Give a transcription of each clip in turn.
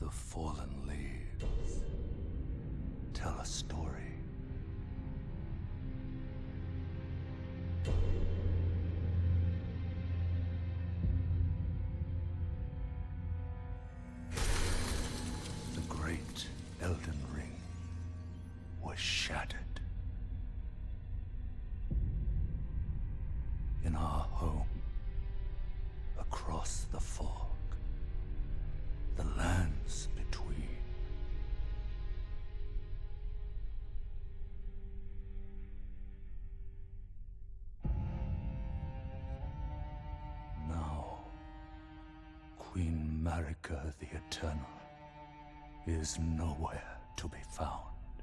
The fallen leaves tell a story. The great Elden Ring was shattered. In our home, across the fog, the lands between. Now, Queen Marika the Eternal is nowhere to be found.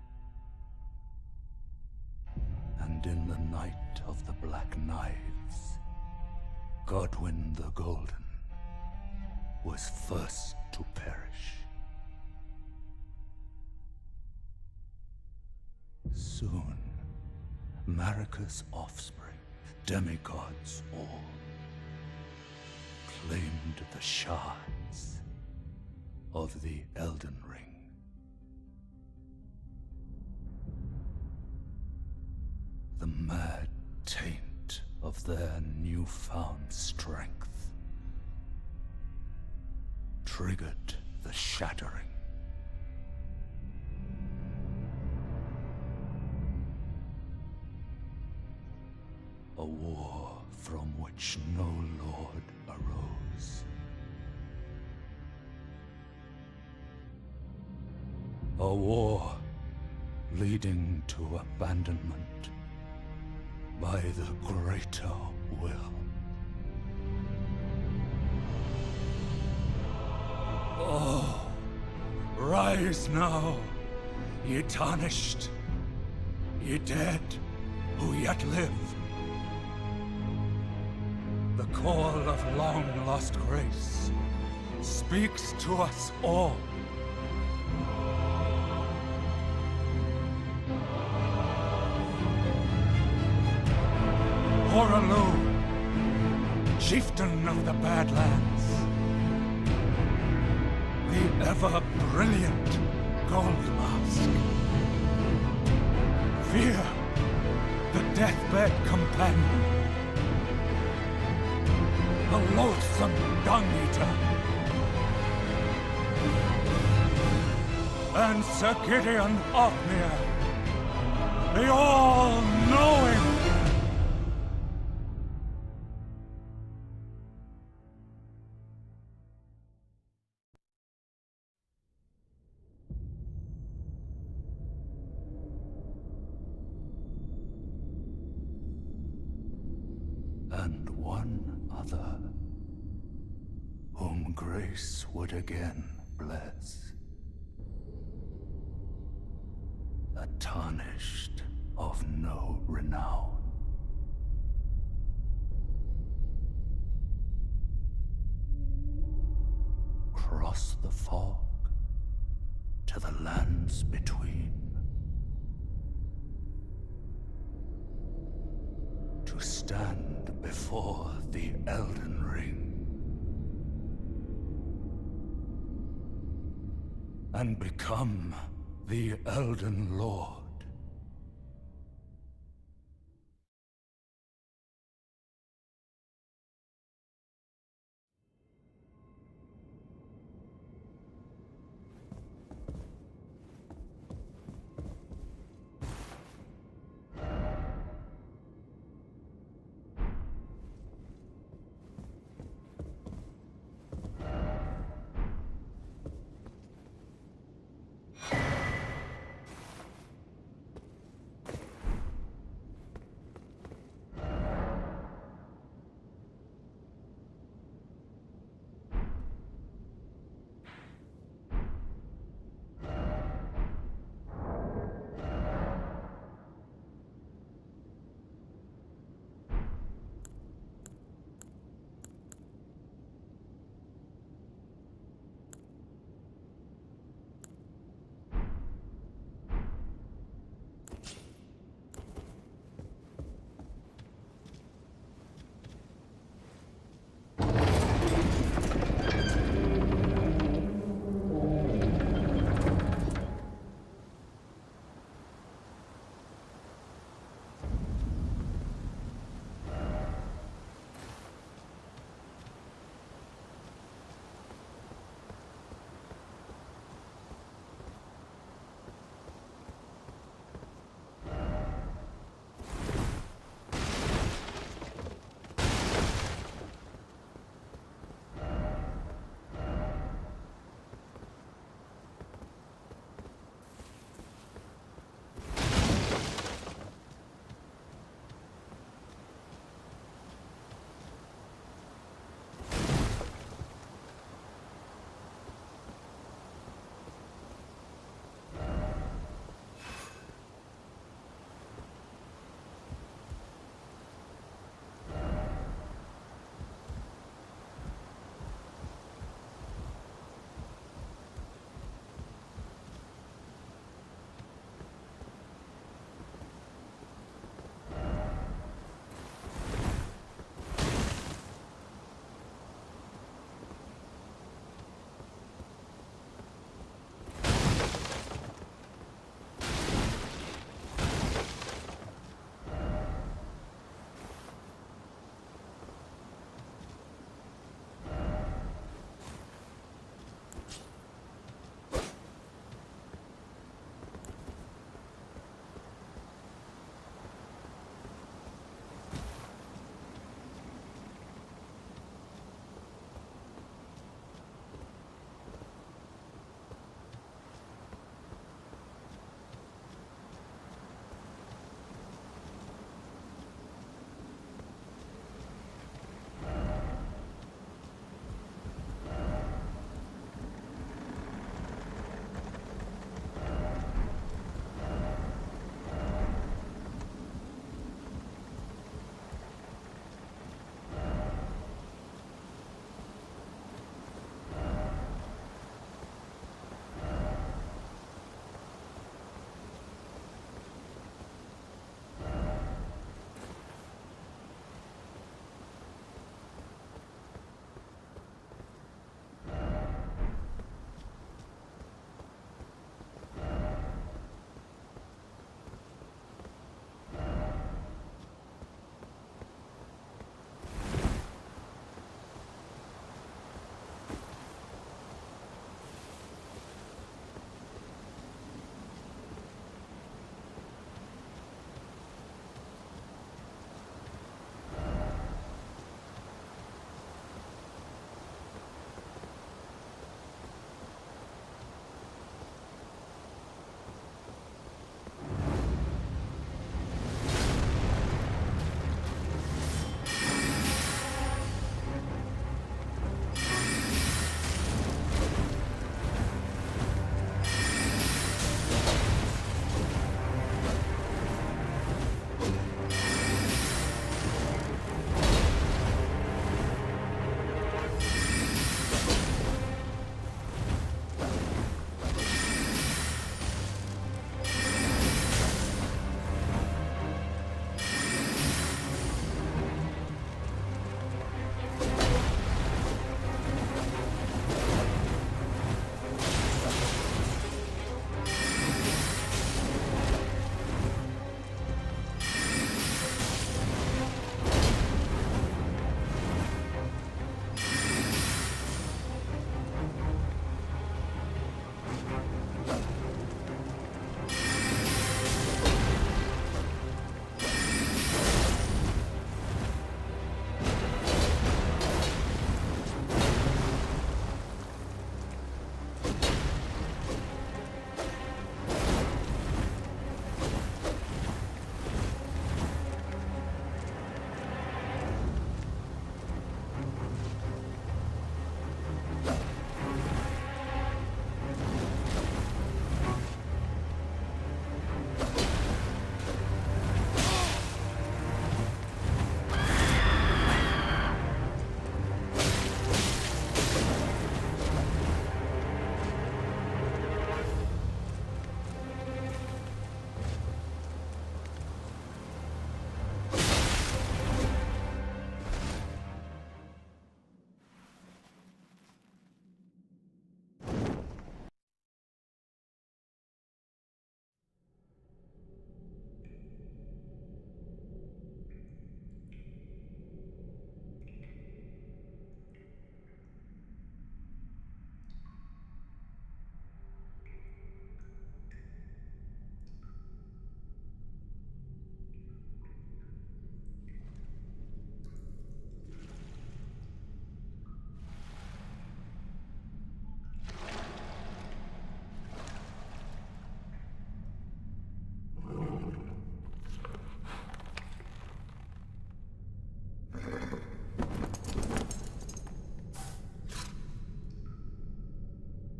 And in the night of the Black Knives, Godwyn the Golden was first to perish. Soon, Marika's offspring, demigods all, claimed the shards of the Elden Ring. The mad taint of their newfound strength triggered the shattering. A war from which no lord arose. A war leading to abandonment by the greater will. Oh, rise now, ye tarnished, ye dead who yet live. The call of long-lost grace speaks to us all. Hoarah, chieftain of the Badlands, the ever-brilliant Gold Mask. Fear, the deathbed companion, the loathsome dung-eater, and Sir Gideon Ofnir, the all-knowing. And one other, whom grace would again bless. A tarnished of no renown. Cross the fog to the lands between. To stand before the Elden Ring and become the Elden Lord.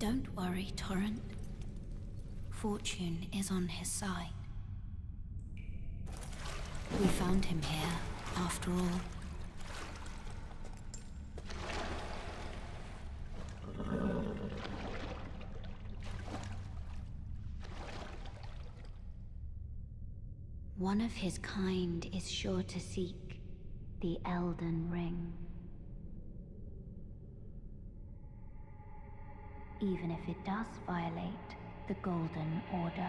Don't worry, Torrent. Fortune is on his side. We found him here, after all. One of his kind is sure to seek the Elden Ring. Even if it does violate the Golden Order.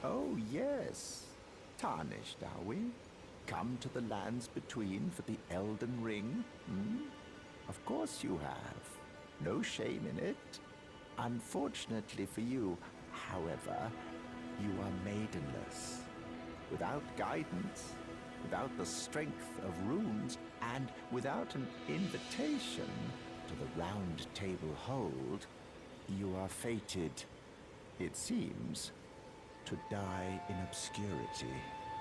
Oh, yes. Tarnished, are we? Come to the lands between for the Elden Ring? Hmm? Of course you have. No shame in it. Unfortunately for you, however, you are maidenless. Without guidance, without the strength of runes, and without an invitation to the Round Table Hold, you are fated, it seems, to die in obscurity.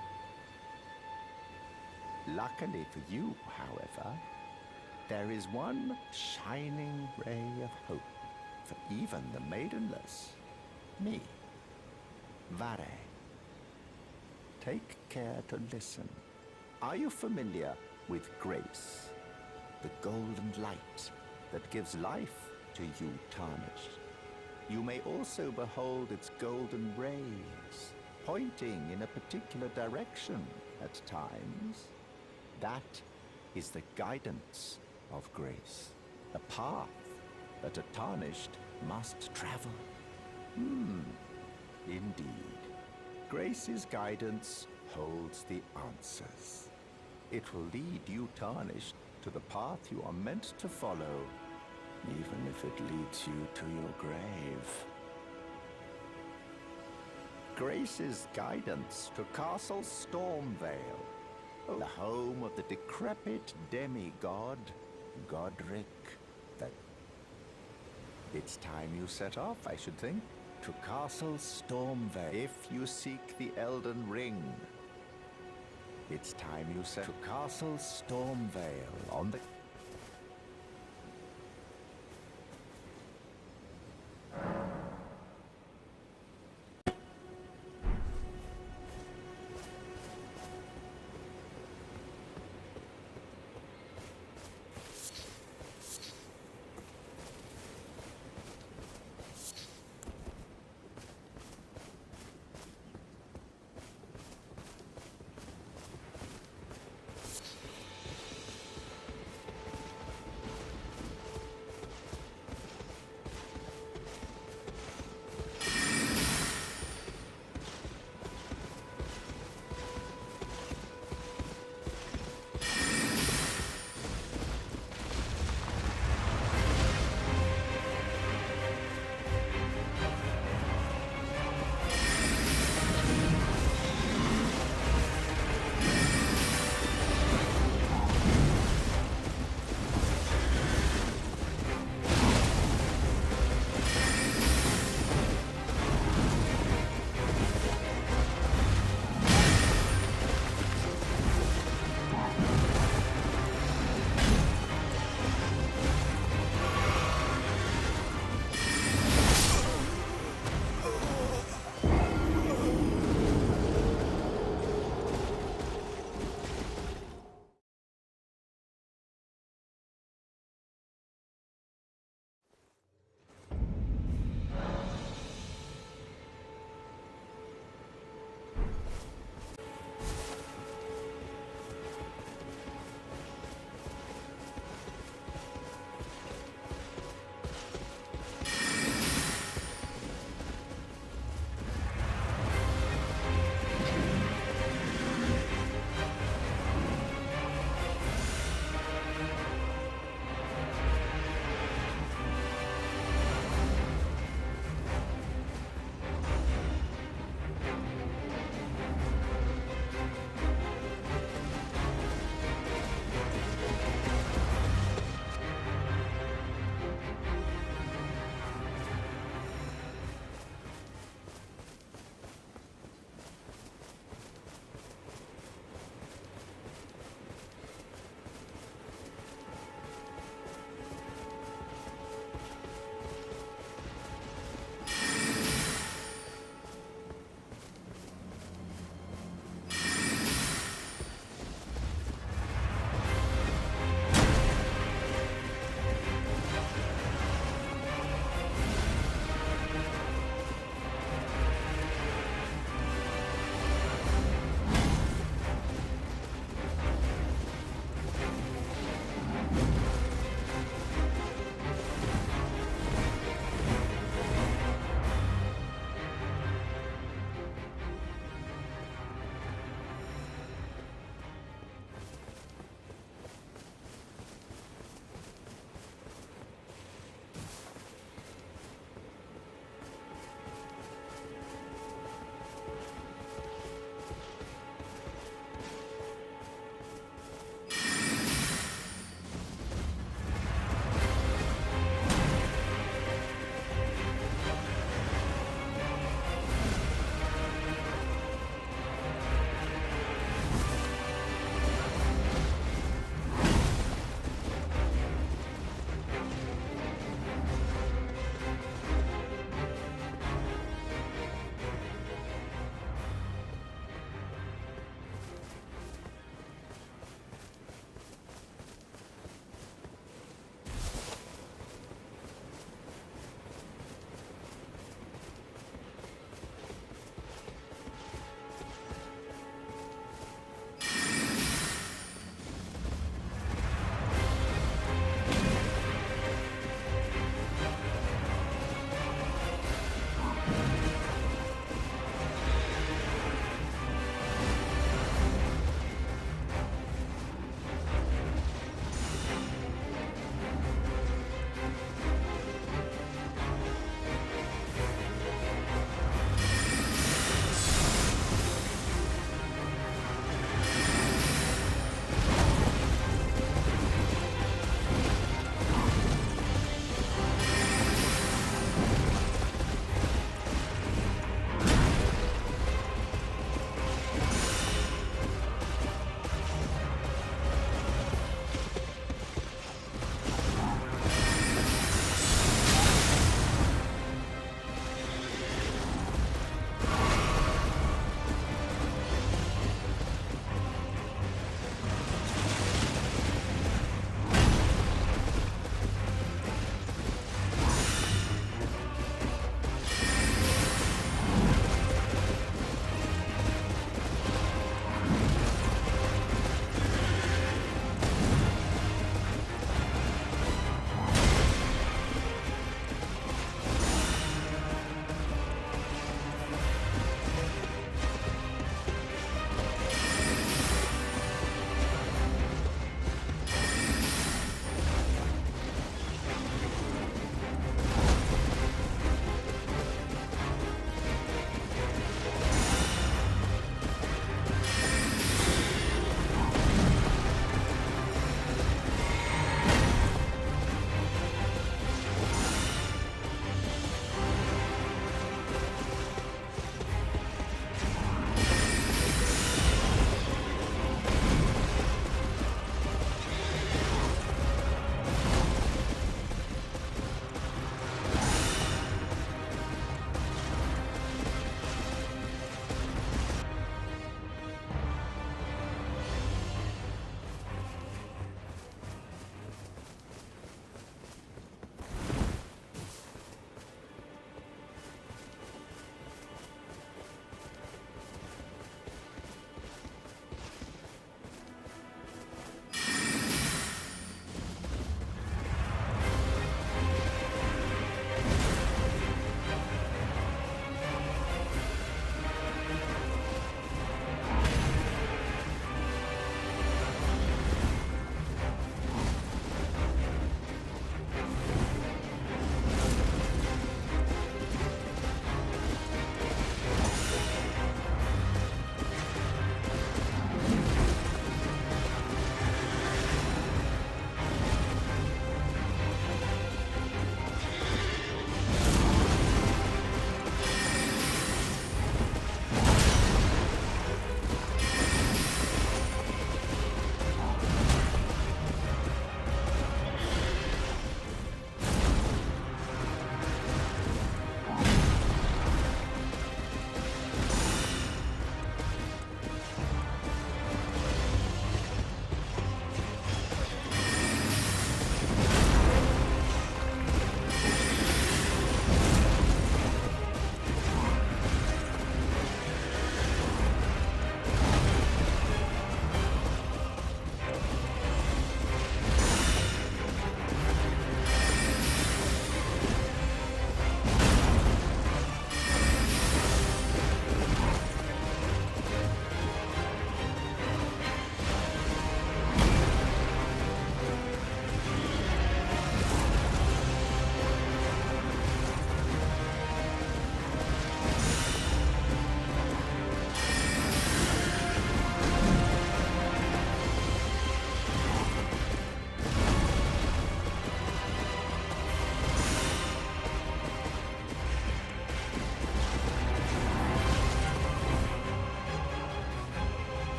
Luckily for you, however, there is one shining ray of hope for even the maidenless. Me, Vare. Take care to listen. Are you familiar with grace? The golden light that gives life to you tarnished. You may also behold its golden rays, pointing in a particular direction at times. That is the guidance of grace, a path that a tarnished must travel. Indeed. Grace's guidance holds the answers. It will lead you tarnished to the path you are meant to follow, even if it leads you to your grave. Grace's guidance to Castle Stormvale, the home of the decrepit demigod, Godric. It's time you set off, I should think, to Castle Stormvale. If you seek the Elden Ring, it's time you set to Castle Stormvale on the...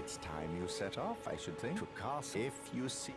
It's time you set off, I should think. To castle. If you see...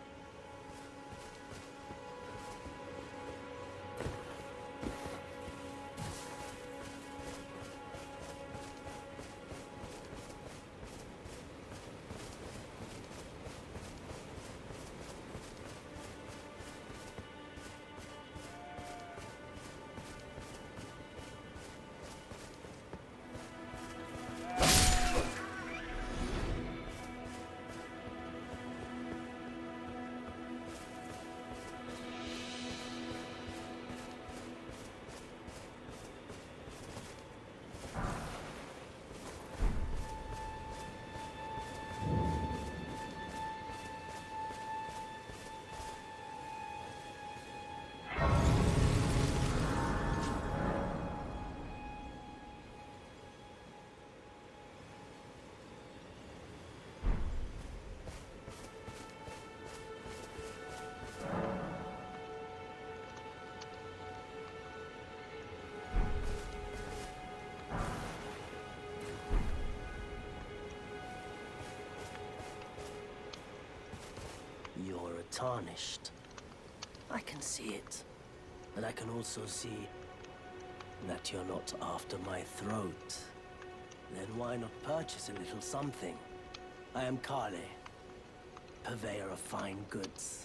You're tarnished. I can see it. And I can also see that you're not after my throat. Then why not purchase a little something? I am Kale, purveyor of fine goods.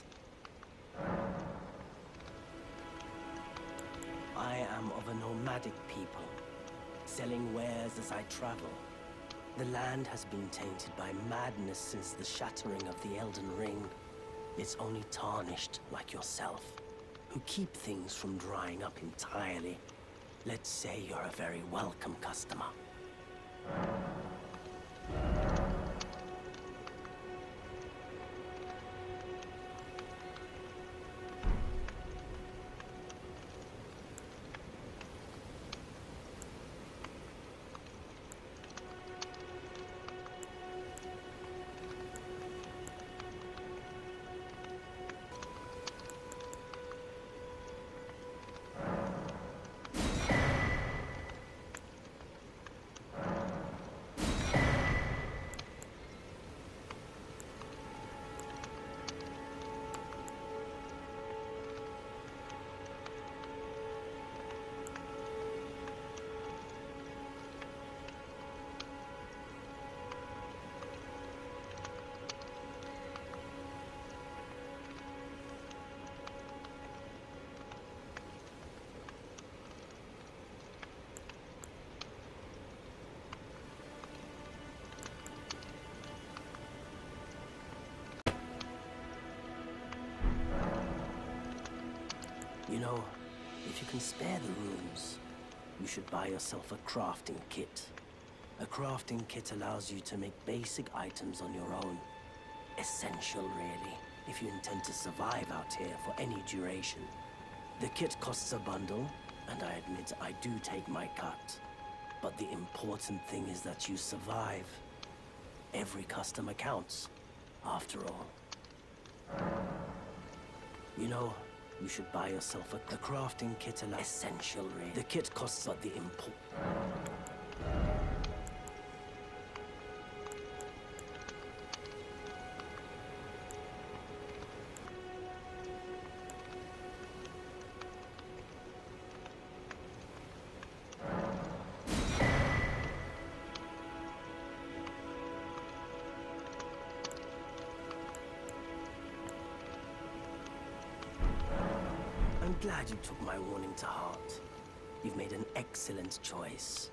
I am of a nomadic people, selling wares as I travel. The land has been tainted by madness since the shattering of the Elden Ring. It's only tarnished like yourself, who keep things from drying up entirely. Let's say you're a very welcome customer. You know, if you can spare the rooms, you should buy yourself a crafting kit. A crafting kit allows you to make basic items on your own. Essential, really, if you intend to survive out here for any duration. The kit costs a bundle, and I admit I do take my cut. But the important thing is that you survive. Every customer counts, after all. You know, you should buy yourself a crafting kit. Essential, really. The kit costs but the import. I'm glad you took my warning to heart. You've made an excellent choice.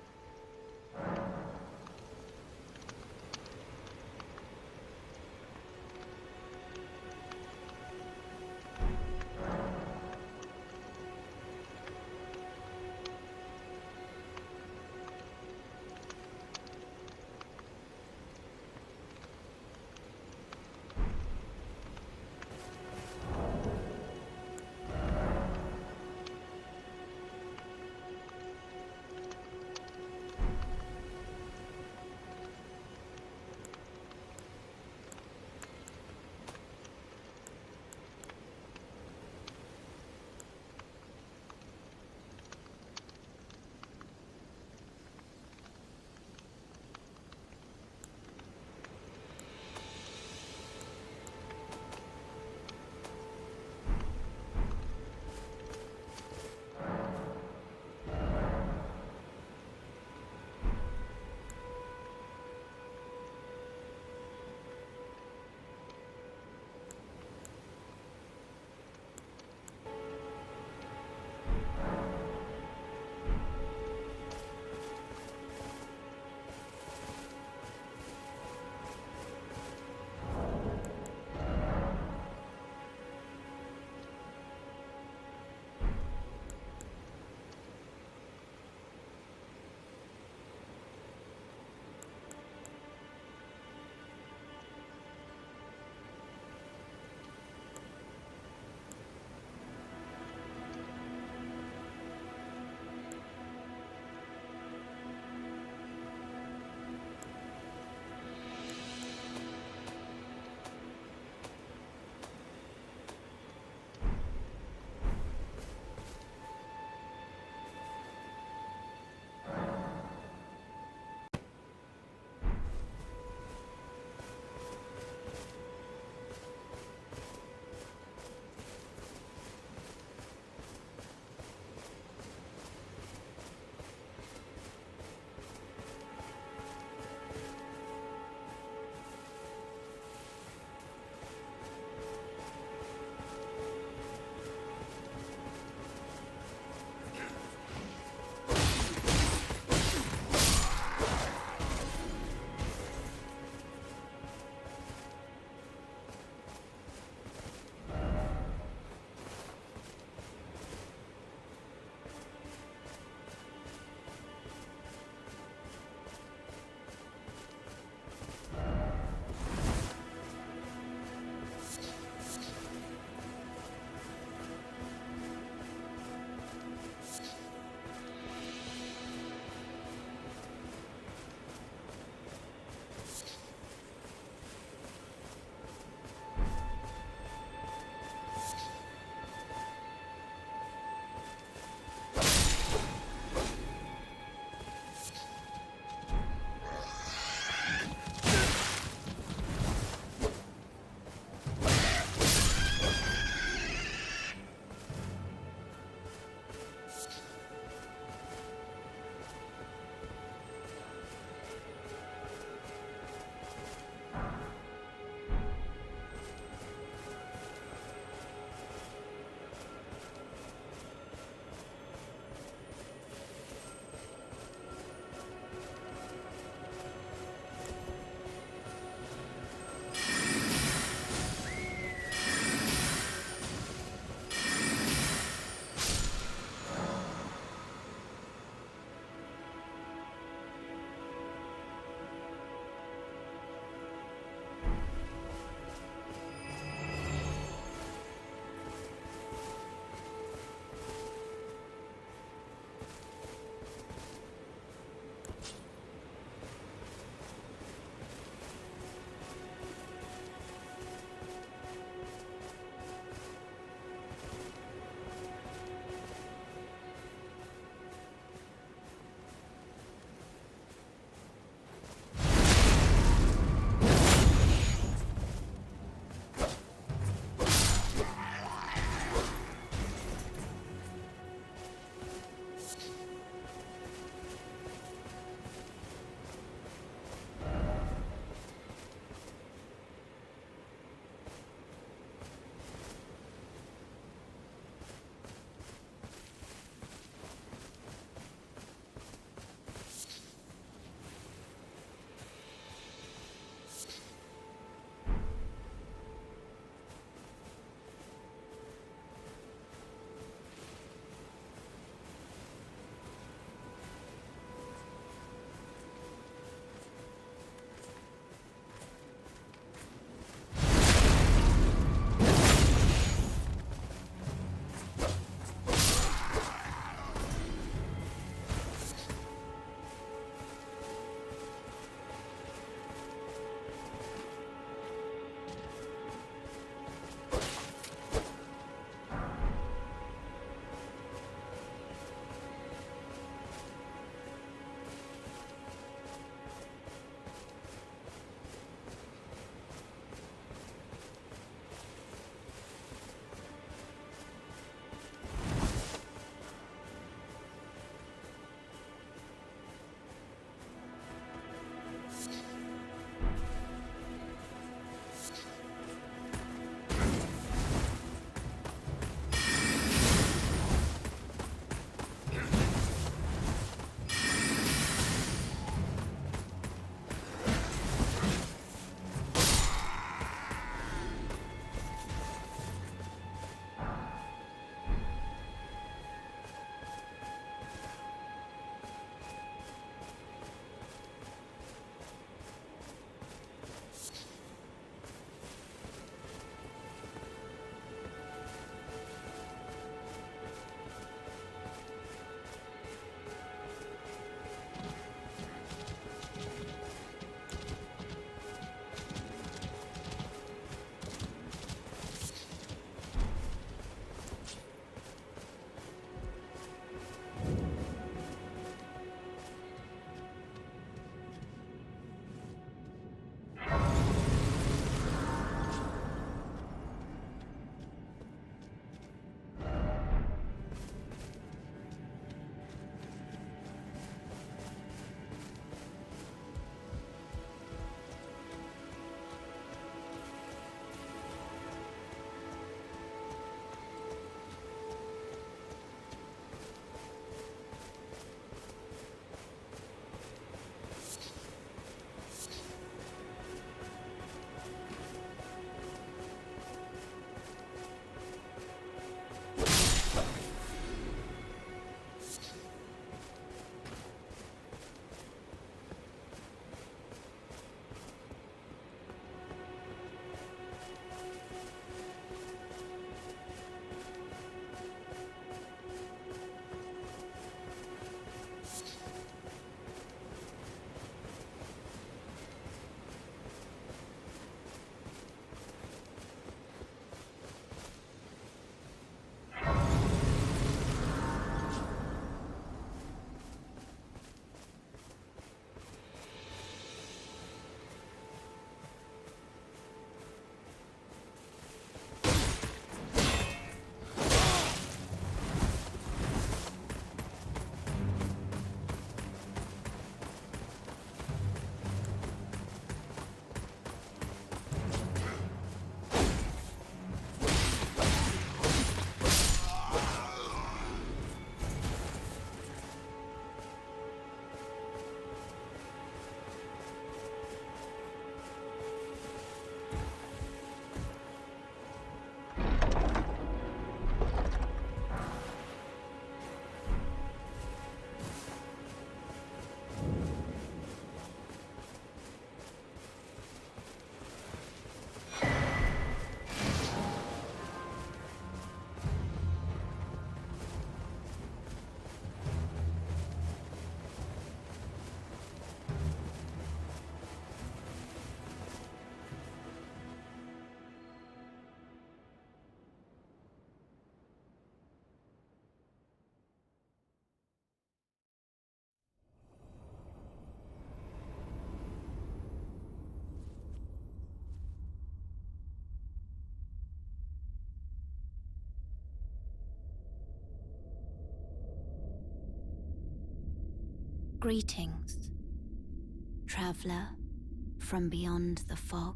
Greetings, traveler from beyond the fog.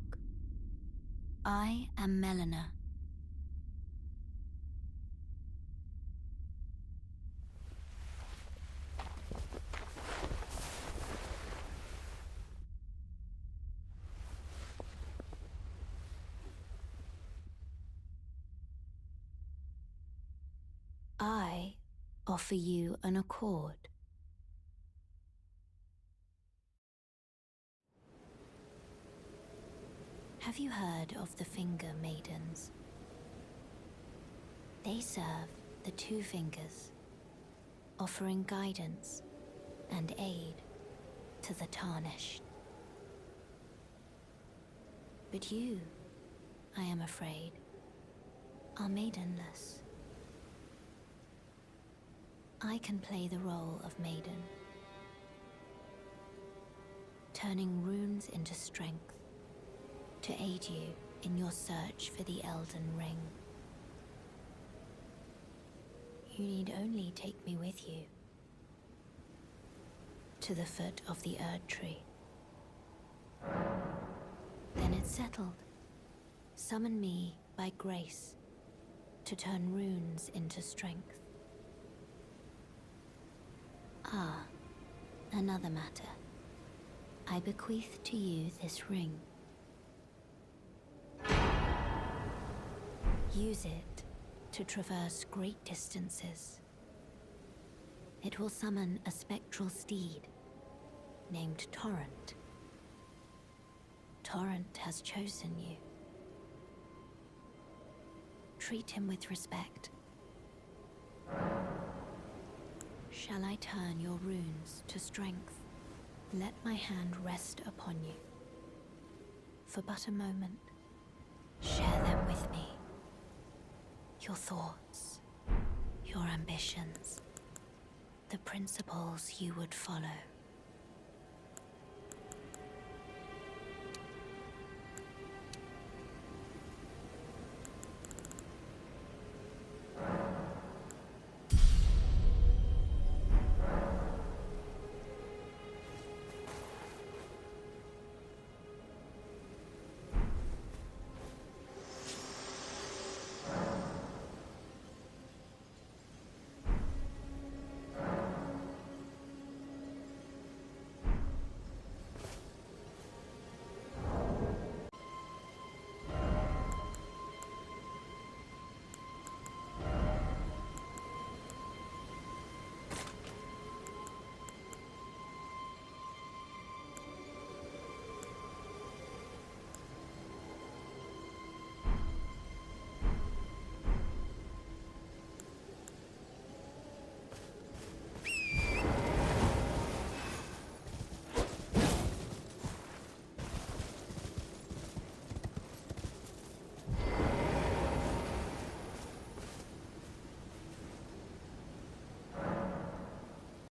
I am Melina. I offer you an accord. Have you heard of the Finger Maidens? They serve the Two Fingers, offering guidance and aid to the Tarnished. But you, I am afraid, are maidenless. I can play the role of maiden, turning runes into strength to aid you in your search for the Elden Ring. You need only take me with you to the foot of the Erd Tree. Then it's settled. Summon me by grace to turn runes into strength. Ah, another matter. I bequeath to you this ring. Use it to traverse great distances. It will summon a spectral steed named Torrent. Torrent has chosen you. Treat him with respect. Shall I turn your runes to strength? Let my hand rest upon you. For but a moment, share them with me. Your thoughts, your ambitions, the principles you would follow.